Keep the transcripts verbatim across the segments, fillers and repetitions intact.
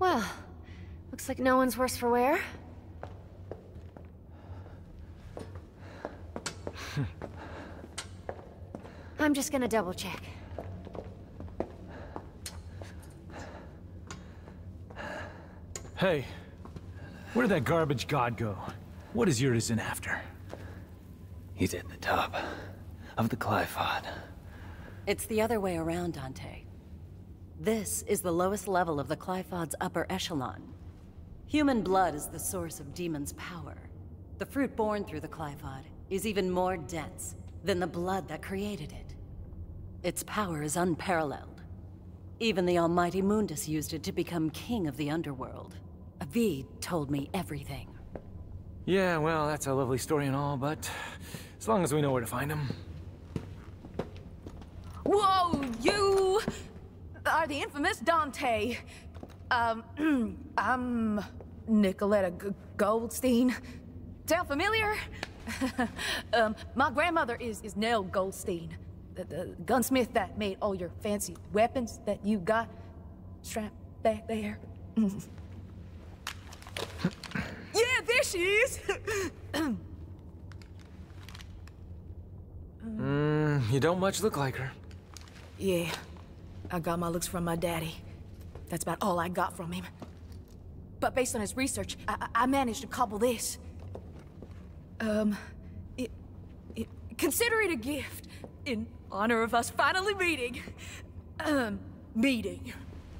Well, looks like no one's worse for wear. I'm just gonna double check. Hey, where did that garbage god go? What is Urizen after? He's at the top of the Qliphoth. It's the other way around, Dante. This is the lowest level of the Qliphod's upper echelon. Human blood is the source of demons' power. The fruit born through the Qliphod is even more dense than the blood that created it. Its power is unparalleled. Even the almighty Mundus used it to become king of the underworld. Avid told me everything. Yeah, well, that's a lovely story and all, but as long as we know where to find him. Whoa, you are the infamous Dante. Um, I'm Nicoletta G Goldstein. Sound familiar? um, my grandmother is, is Nell Goldstein, the, the gunsmith that made all your fancy weapons that you got strapped back there. Yeah, there she is! Hmm, you don't much look like her. Yeah, I got my looks from my daddy. That's about all I got from him. But based on his research, I, I managed to cobble this. Um, it, it, consider it a gift in honor of us finally meeting. Um, meeting.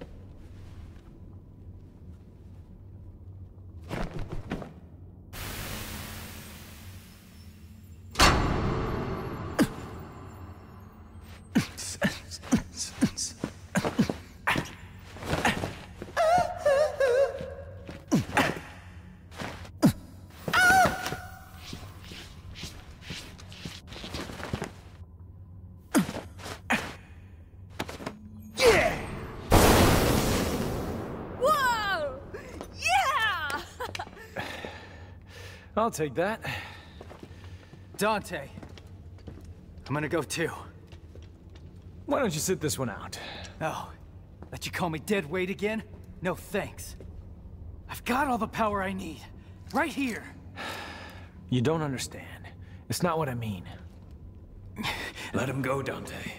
I'll take that. Dante, I'm gonna go too. Why don't you sit this one out? Oh, let you call me dead weight again? No thanks. I've got all the power I need, right here. You don't understand. It's not what I mean. Let him go, Dante.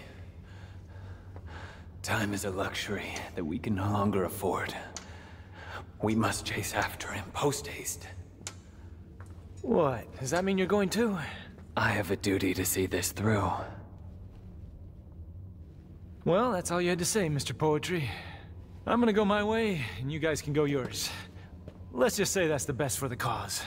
Time is a luxury that we can no longer afford. We must chase after him post-haste. What? Does that mean you're going too? I have a duty to see this through. Well, that's all you had to say, Mister Poetry. I'm gonna go my way, and you guys can go yours. Let's just say that's the best for the cause.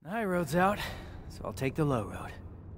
The high road's out, so I'll take the low road.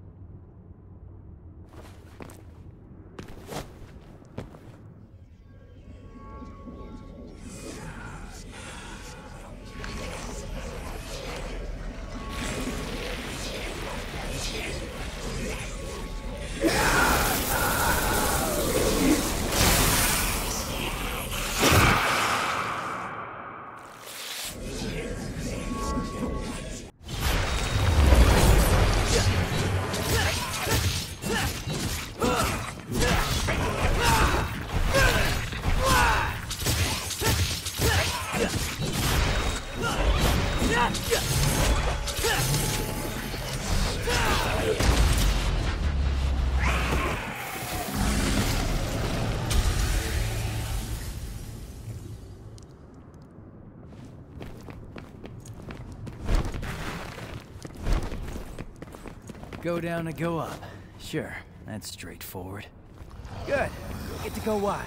Go down and go up. Sure, that's straightforward. Good. Get to go wild.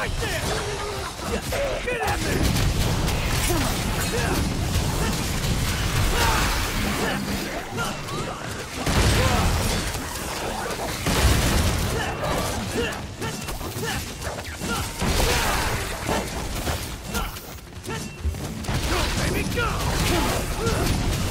Right there! Get at me! Go, baby, go!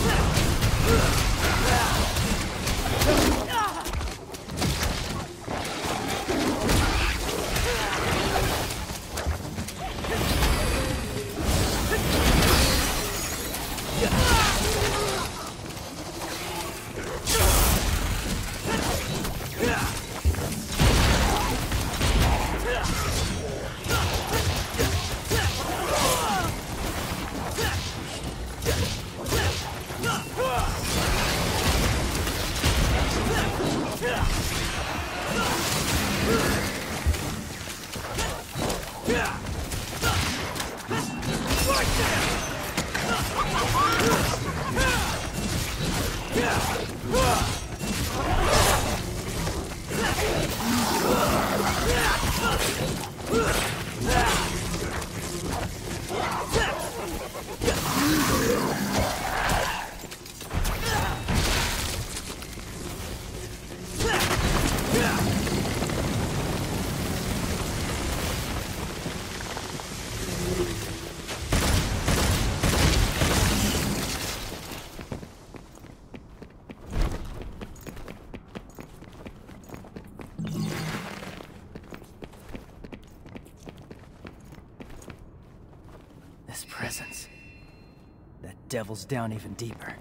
This presence. That devil's down even deeper.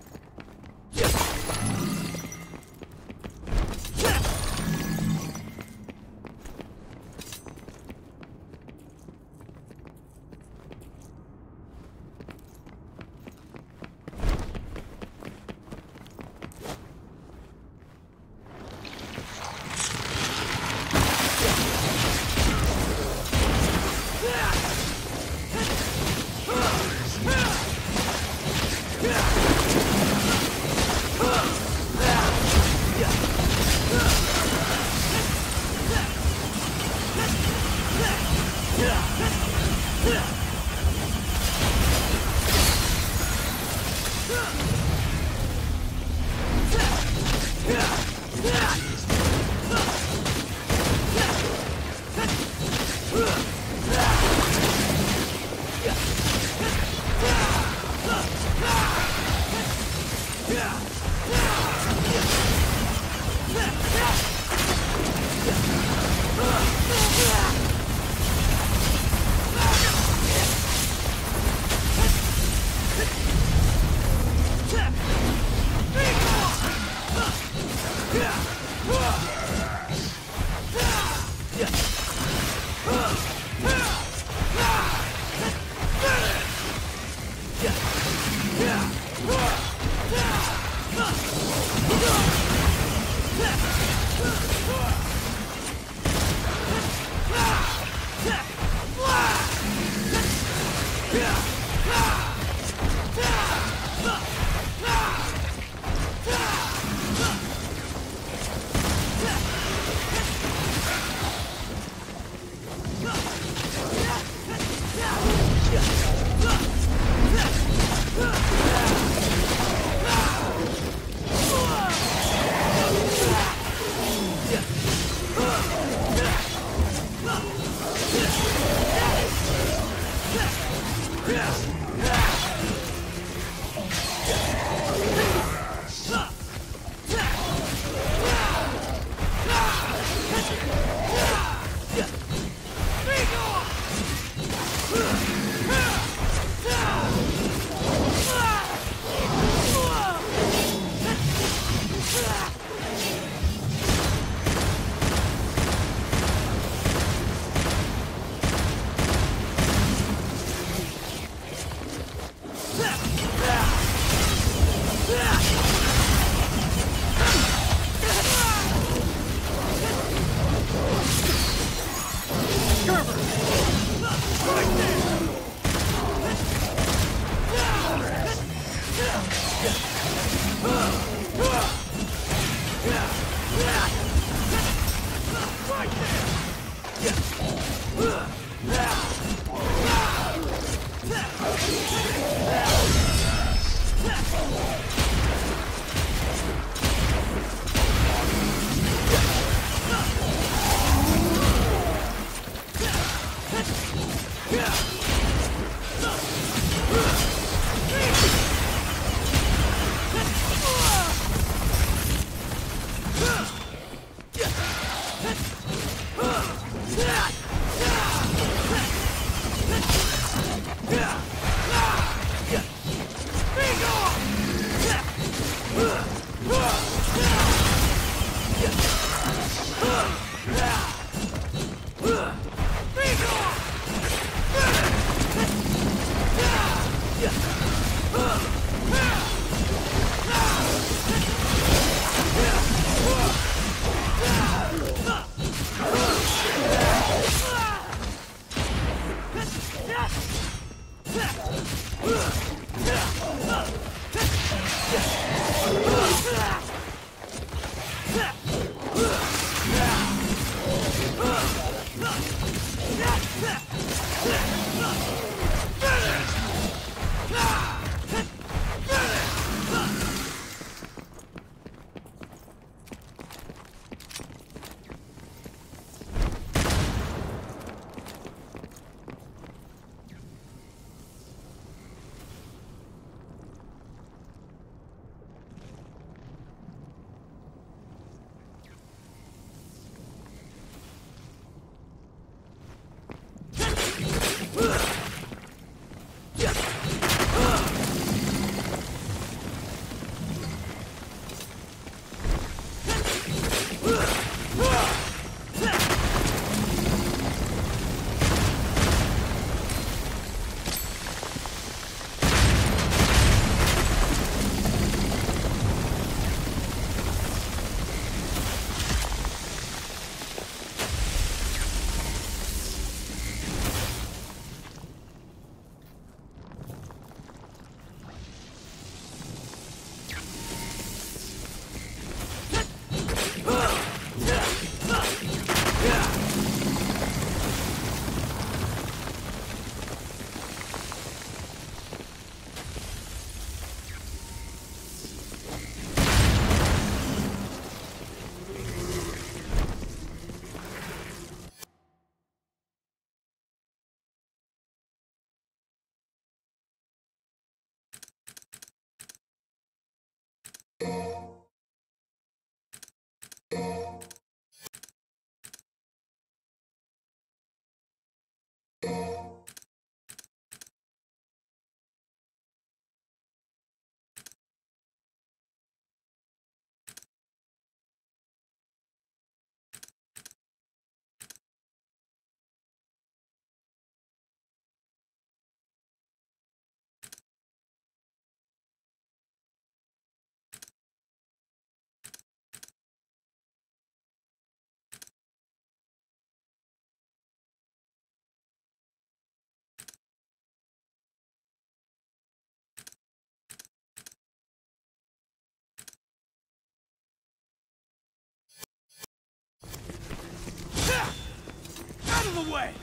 way!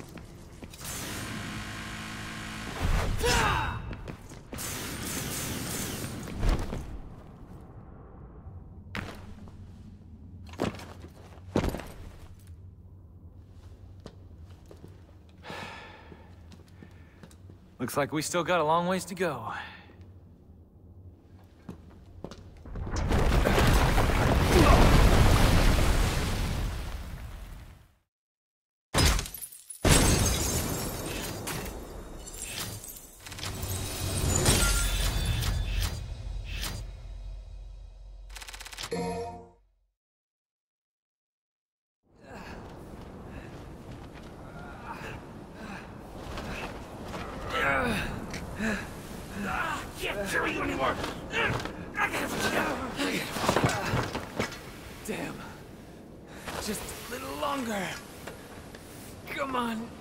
Looks like we still got a long ways to go. Damn. Just a little longer. Come on.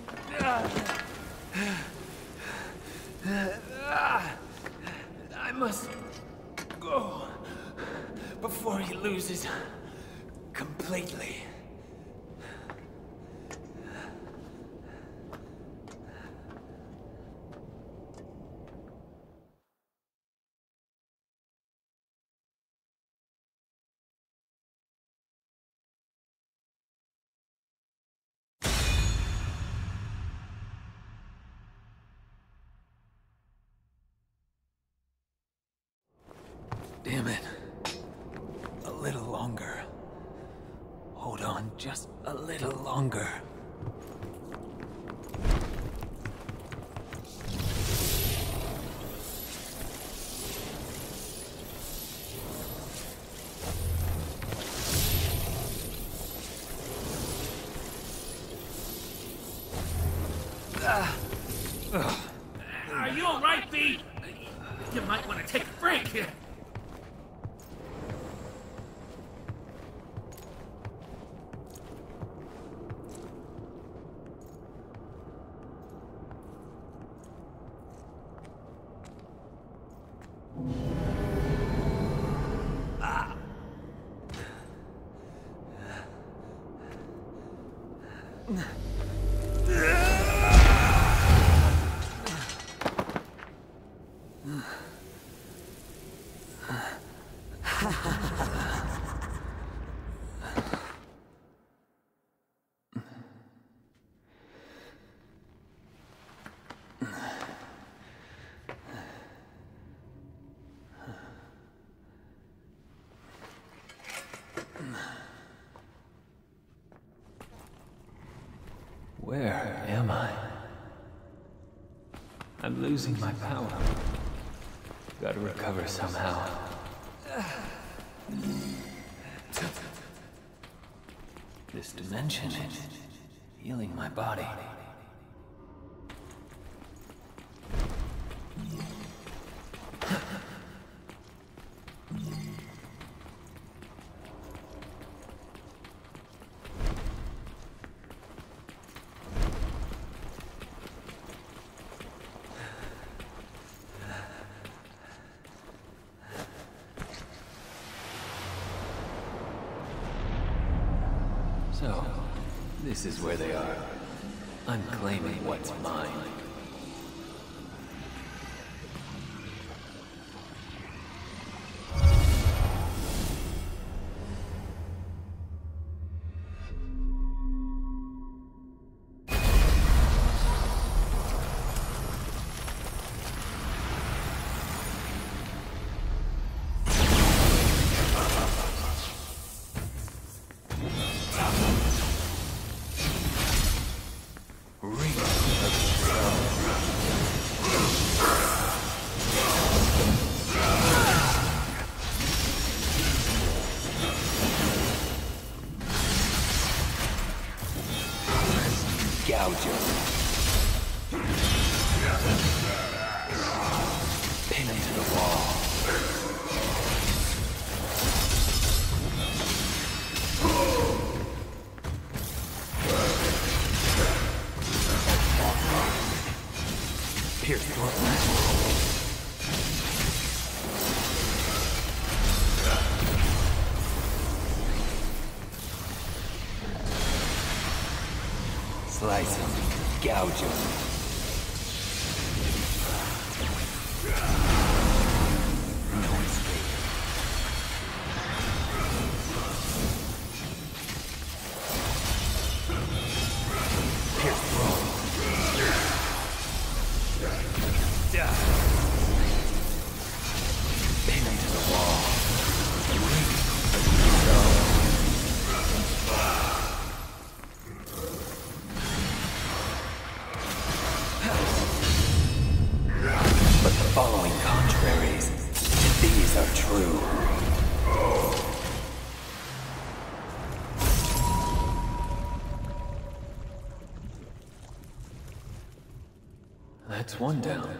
I must go before he loses completely. Damn it. A little longer. Hold on just a little longer. Are you all right, B? You might want to take a break here. Where am I? I'm losing my power. Gotta recover somehow. This dimension is healing my body. So, this is where they are. I'm claiming what's mine. Pin him to the wall. Pierce through. Slice him, gouge him. No escape. Pierce through. Pin him to the wall. But the following contraries to these are true. That's one down.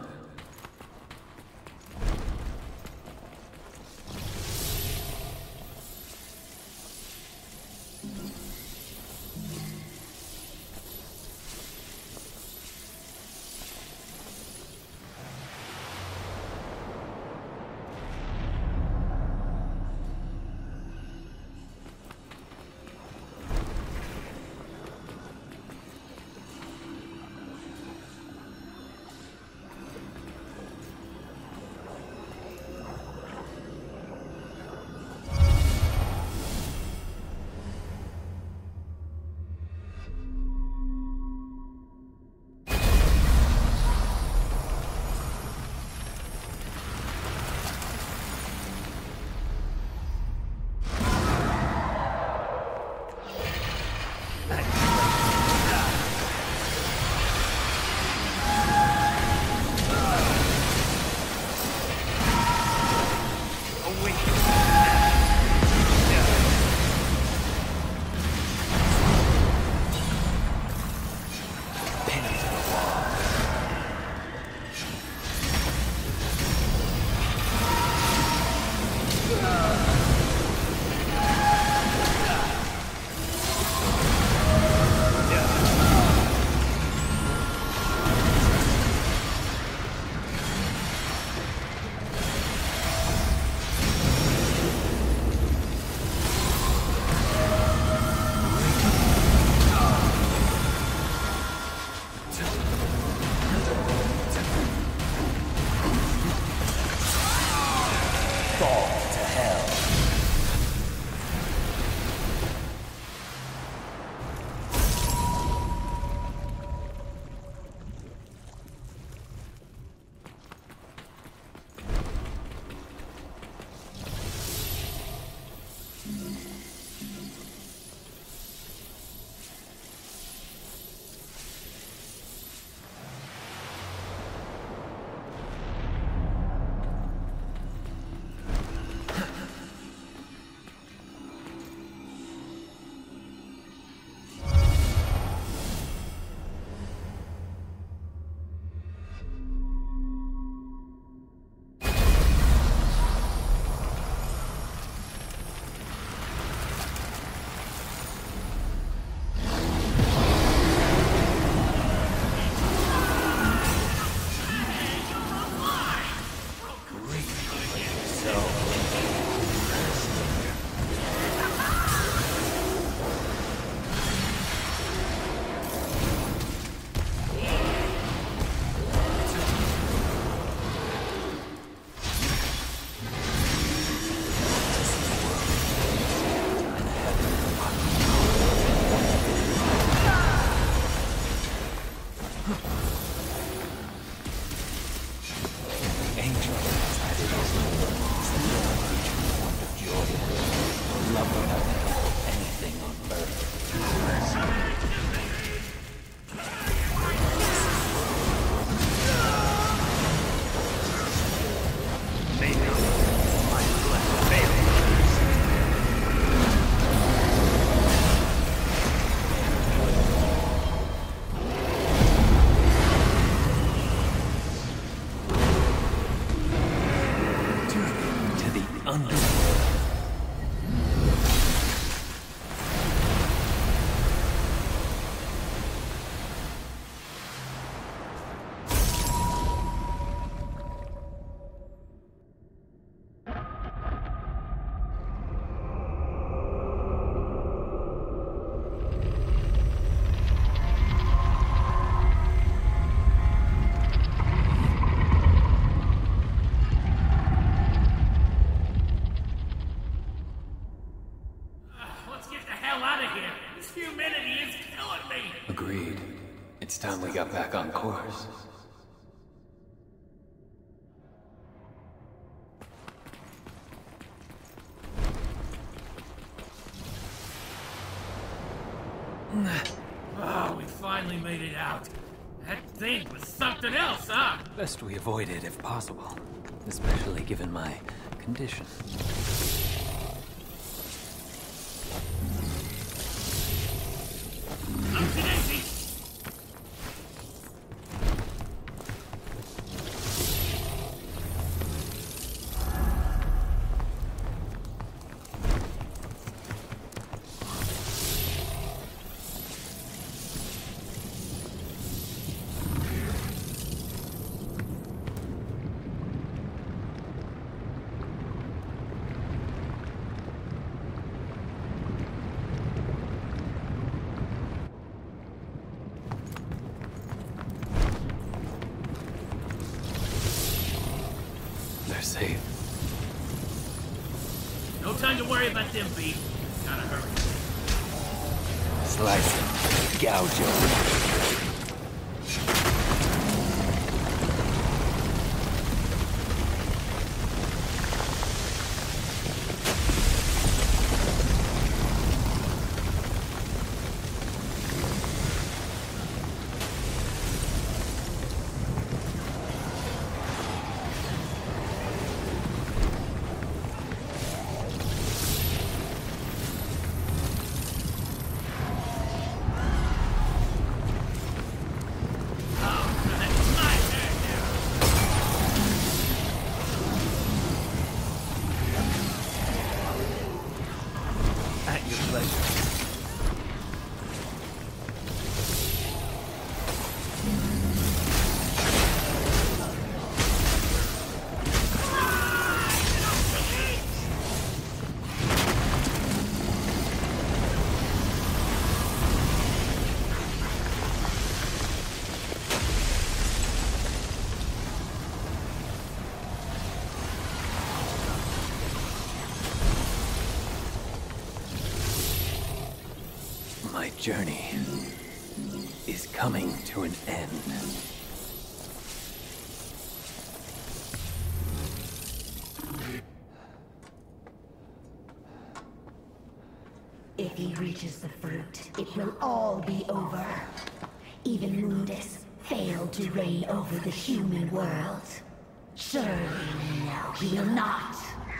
This humidity is killing me! Agreed. It's time we got back on course. Oh, we finally made it out. That thing was something else, huh? Best we avoid it if possible, especially given my condition. Oopsie daisy! They're safe. No time to worry about them, B. Gotta hurry. Slice them. Gouge them. At your pleasure. My journey is coming to an end. If he reaches the fruit, it will all be over. Even Mundus failed to reign over the human world. Surely, no, he will not.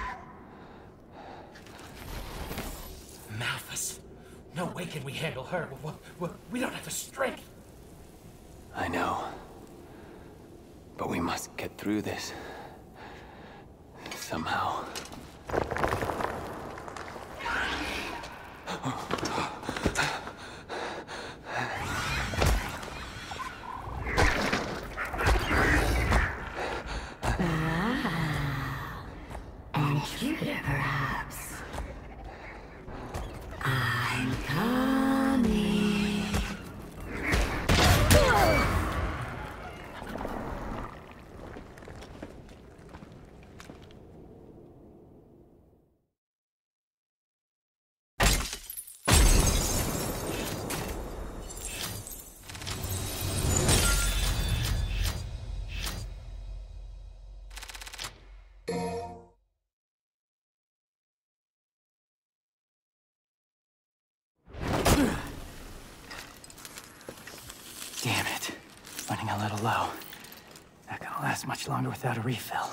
Malphas. No way can we handle her. We, we, we don't have the strength. I know. But we must get through this. Somehow. Intruder, perhaps. I'm coming. Damn it. Running a little low. Not gonna last much longer without a refill.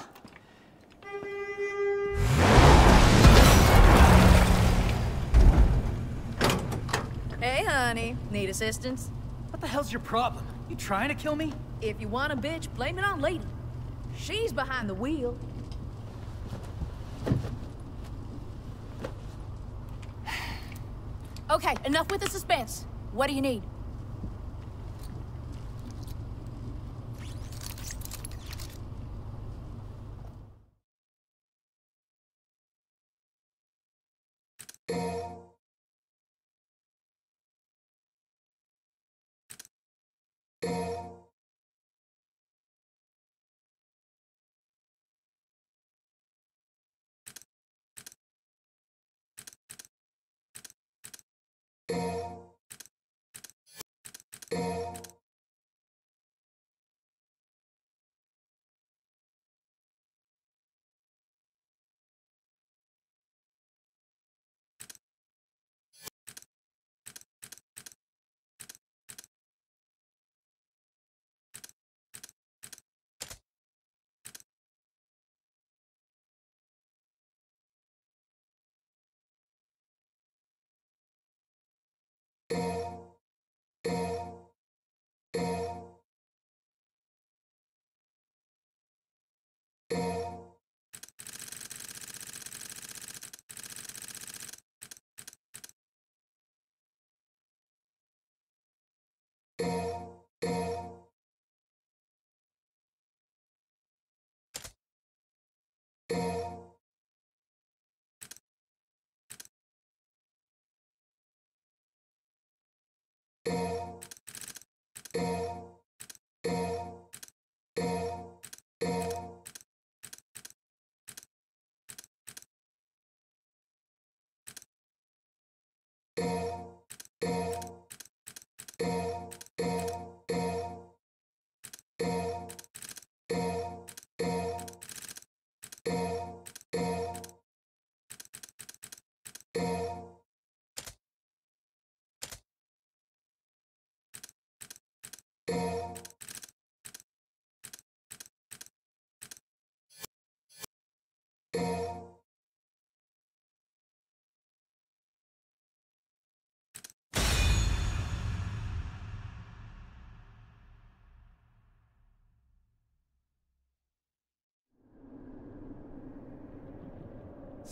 Hey, honey. Need assistance? What the hell's your problem? You trying to kill me? If you want a bitch, blame it on Lady. She's behind the wheel. Okay, enough with the suspense. What do you need?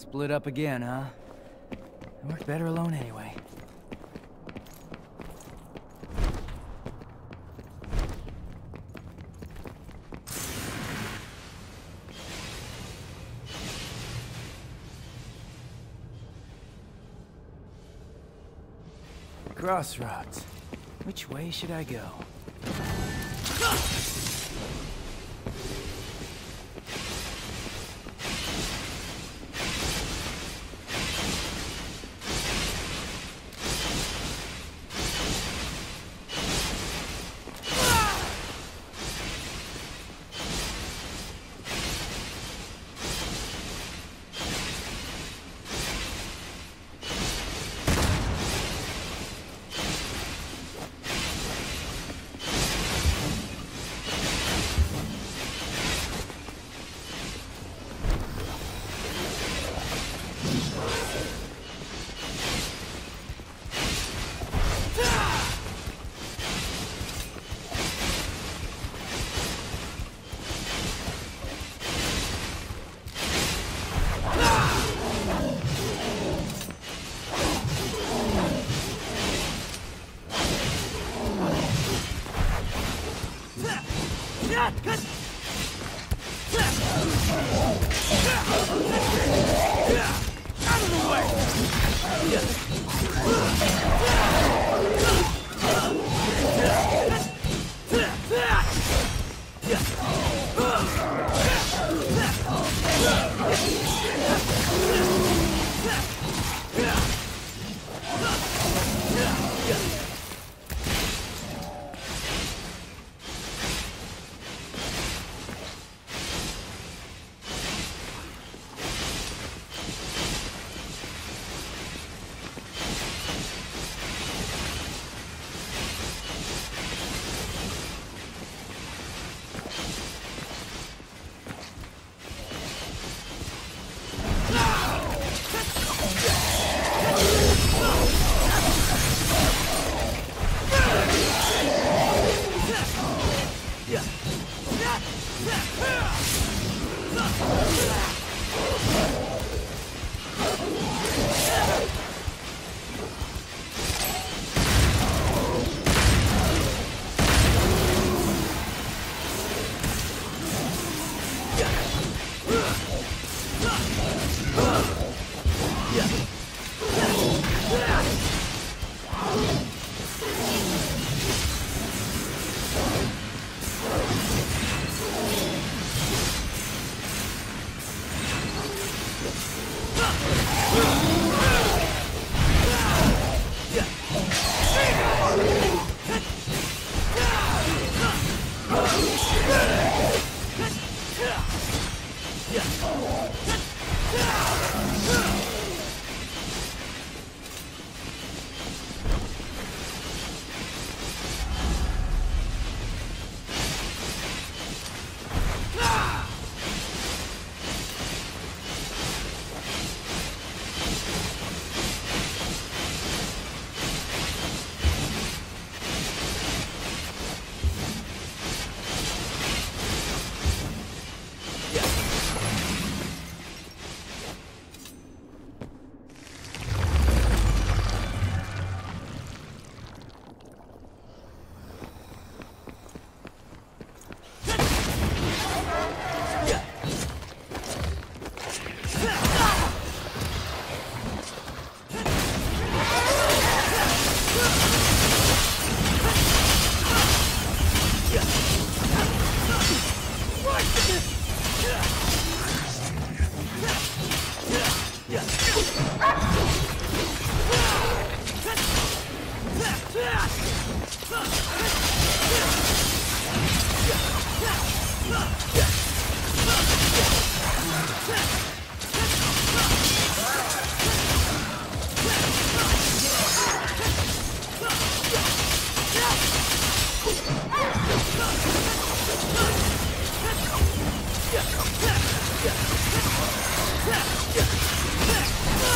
Split up again, huh? It worked better alone anyway. Crossroads. Which way should I go?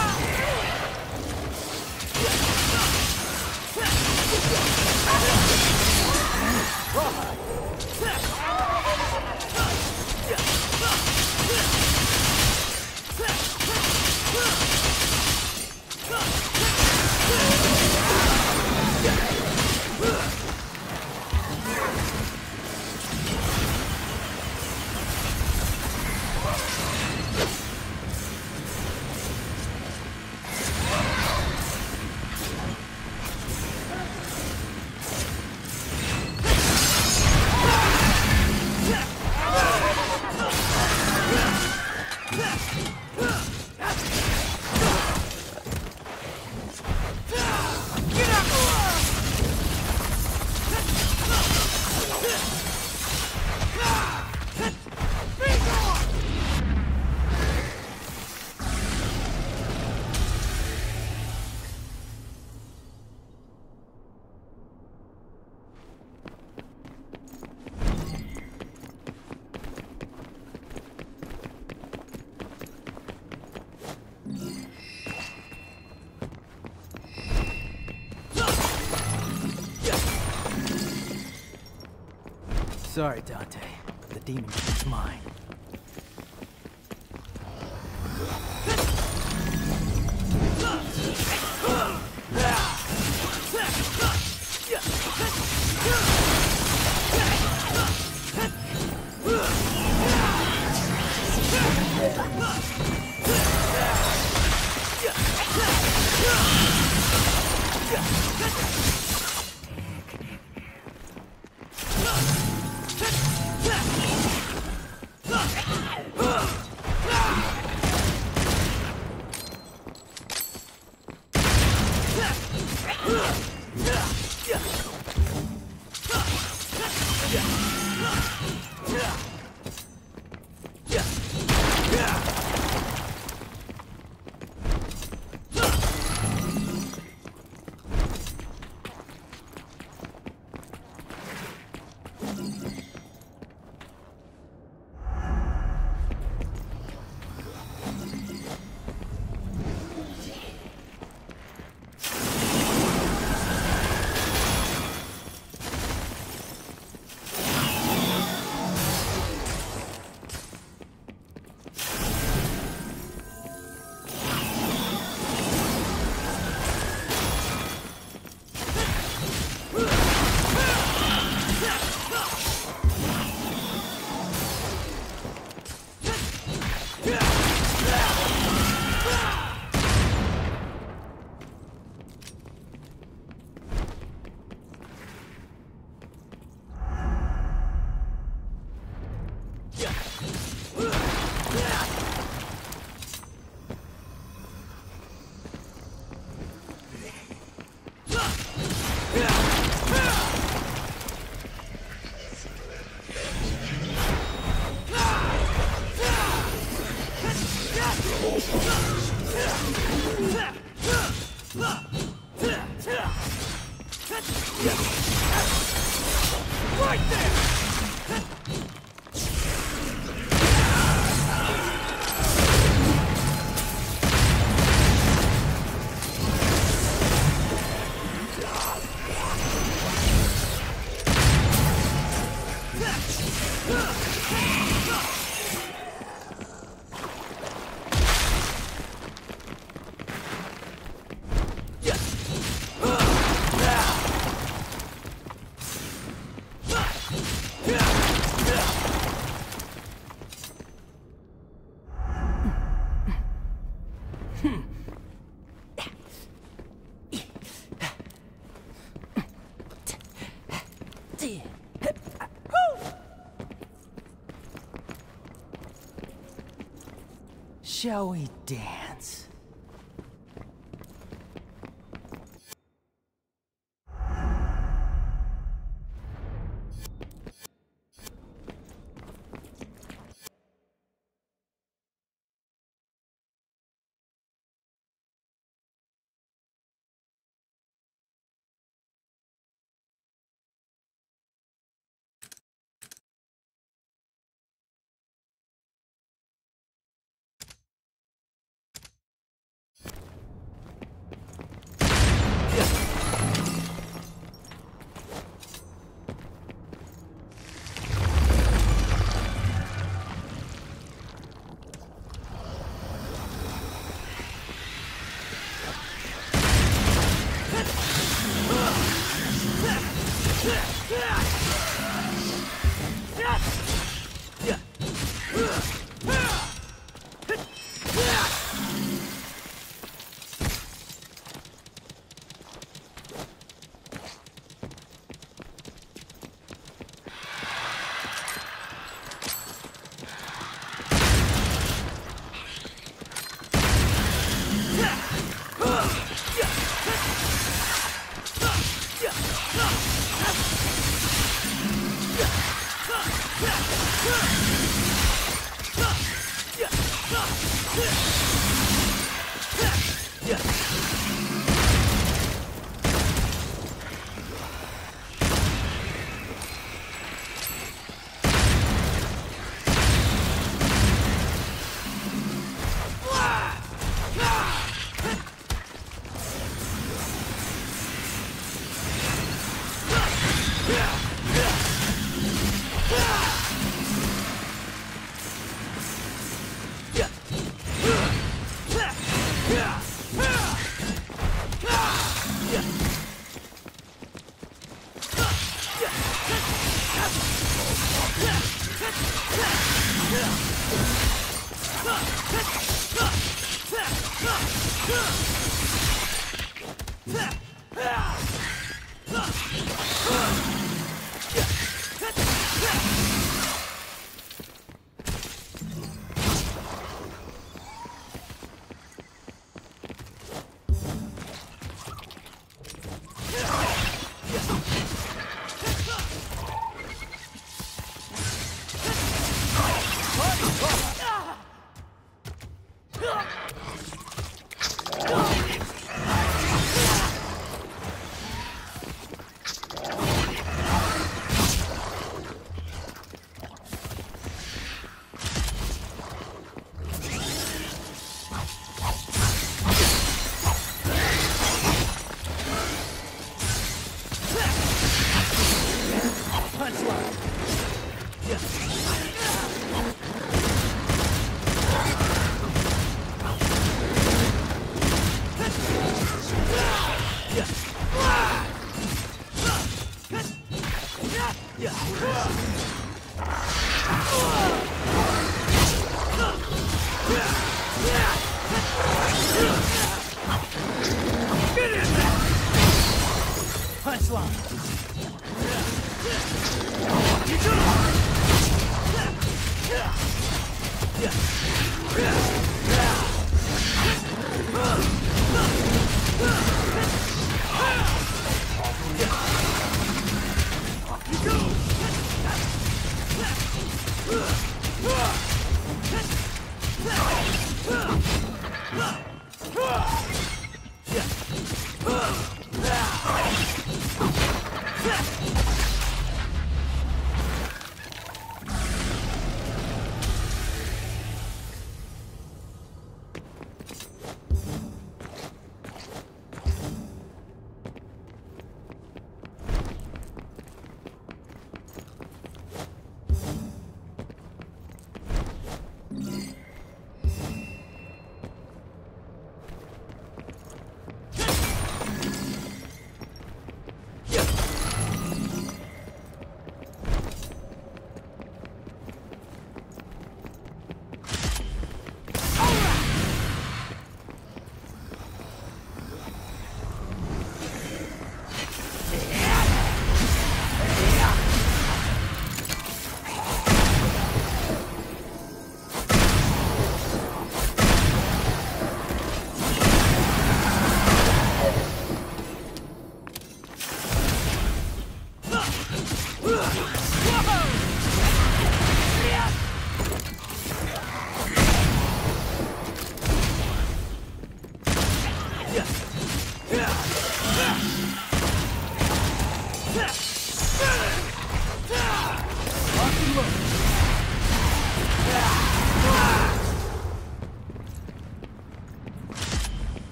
Yeah. Sorry, Dante. The demon is mine. Shall we dance? Yeah.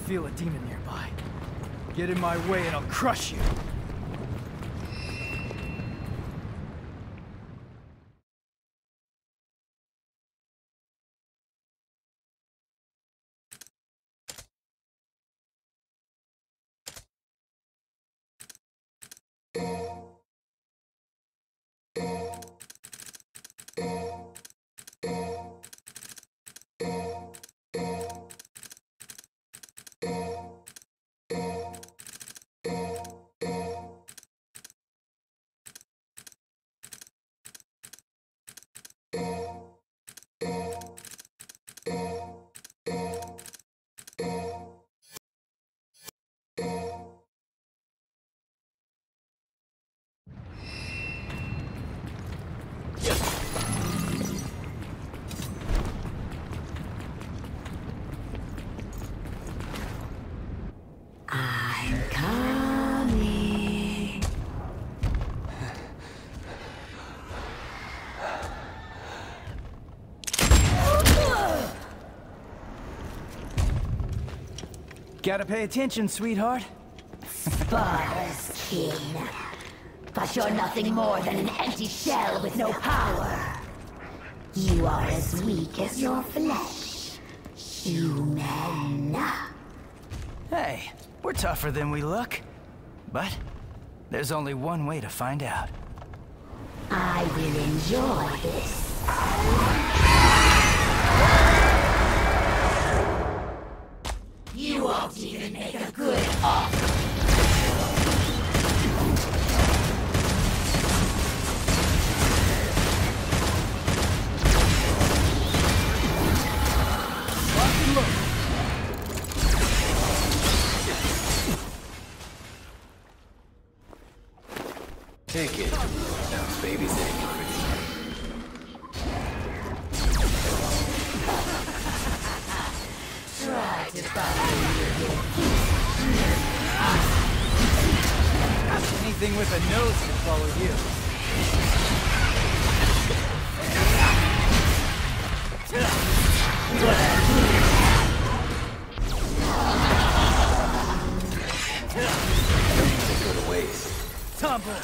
feel a demon nearby. Get in my way and I'll crush you. I'm coming. Gotta pay attention, sweetheart. Sparta's king. But you're nothing more than an empty shell with no power. You are as weak as your flesh. Human. Hey, we're tougher than we look. But there's only one way to find out. I will enjoy this. You won't even make a good offer. Take it. Sounds babysitting you pretty. Try to find Anything with a nose can follow you. Don't let it go to waste. Tomboy!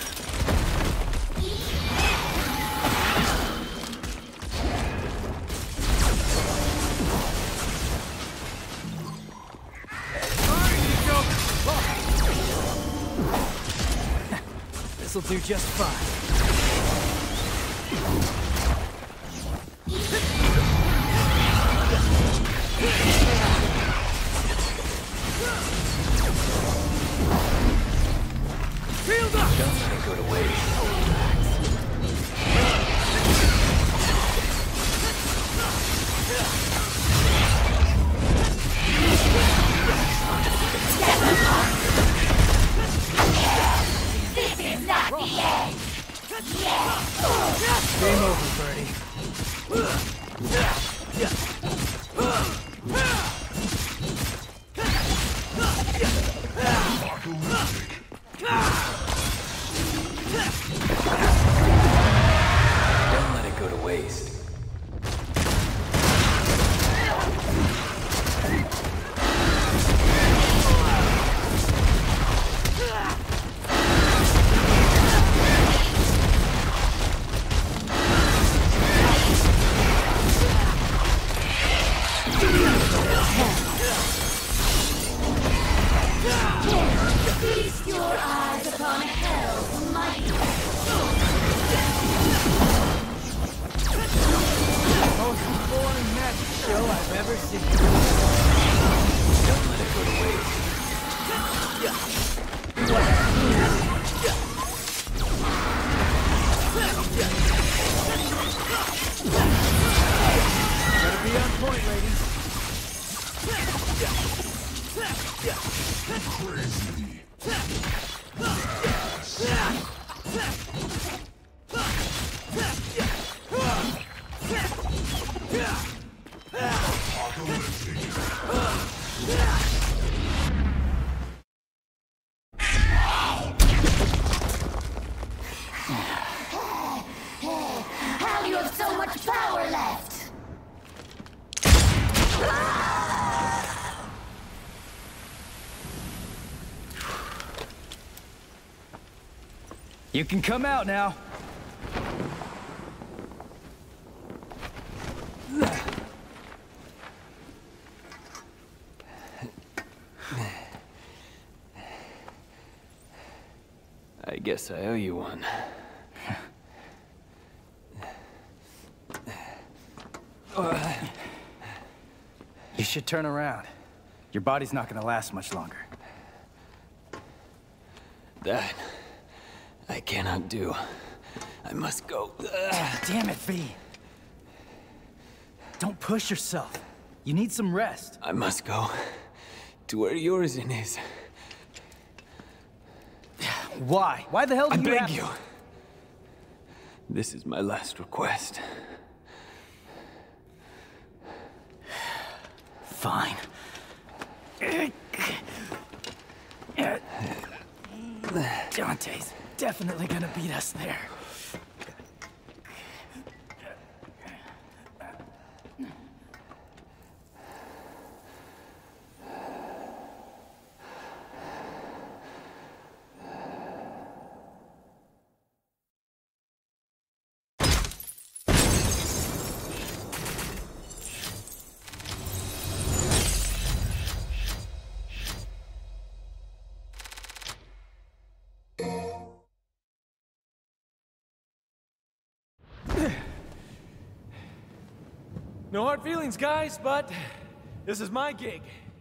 This'll do just fine. Don't let it go to waste. This is not the end! Game over, Birdie. Don't let it go to waste. Feast your eyes upon hell's mighty. Most boring magic show I've ever seen. Don't let it go to waste. Gotta be on point, ladies. How do you have so much power left? You can come out now. I guess I owe you one. You should turn around. Your body's not gonna last much longer. That I cannot do. I must go. Damn it, V. Don't push yourself. You need some rest. I must go to where Urizen is. Why? Why the hell do I you beg have... you. This is my last request. Fine. Dante's definitely gonna beat us there. No hard feelings, guys, but this is my gig.